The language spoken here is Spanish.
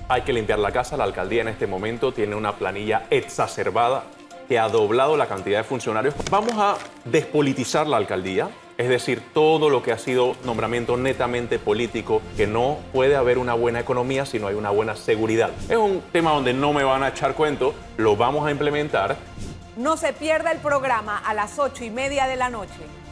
Hay que limpiar la casa. La alcaldía en este momento tiene una planilla exacerbada que ha doblado la cantidad de funcionarios. Vamos a despolitizar la alcaldía, es decir, todo lo que ha sido nombramiento netamente político, que no puede haber una buena economía si no hay una buena seguridad. Es un tema donde no me van a echar cuento, lo vamos a implementar. No se pierda el programa a las 8:30 de la noche.